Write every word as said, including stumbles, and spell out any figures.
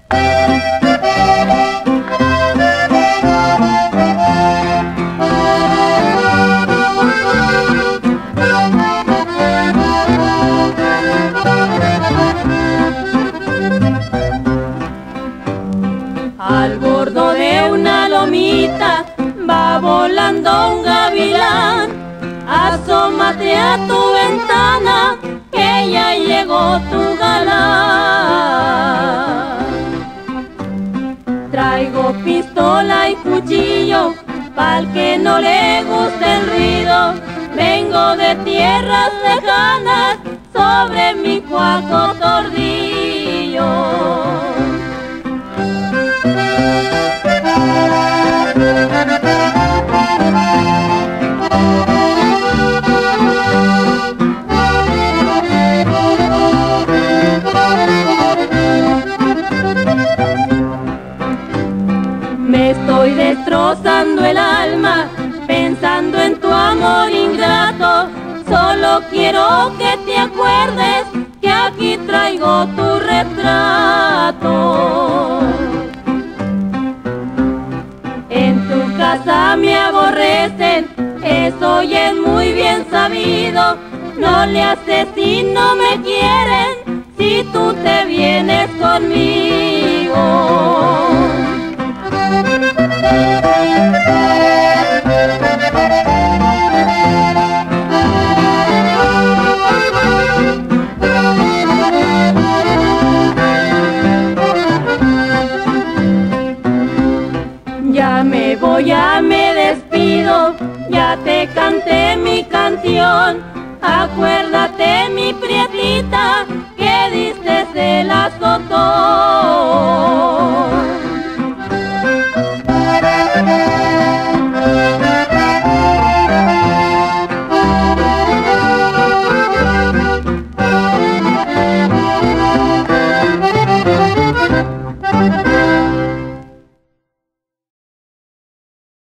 Al bordo de una lomita va volando un gavilán. Asómate a tu ventana, que ya llegó tu galán. Traigo pistola y cuchillo, pa'l que no le guste el ruido. Vengo de tierras lejanas, sobre mi cuaco tordillo. Me estoy destrozando el alma, pensando en tu amor ingrato. Solo quiero que te acuerdes que aquí traigo tu retrato. En tu casa me aborrecen, eso ya es muy bien sabido. No le haces si no me quieren, si tú te vienes conmigo. Ya me voy, ya me despido, ya te canté mi canción. Acuérdate, mi prietita,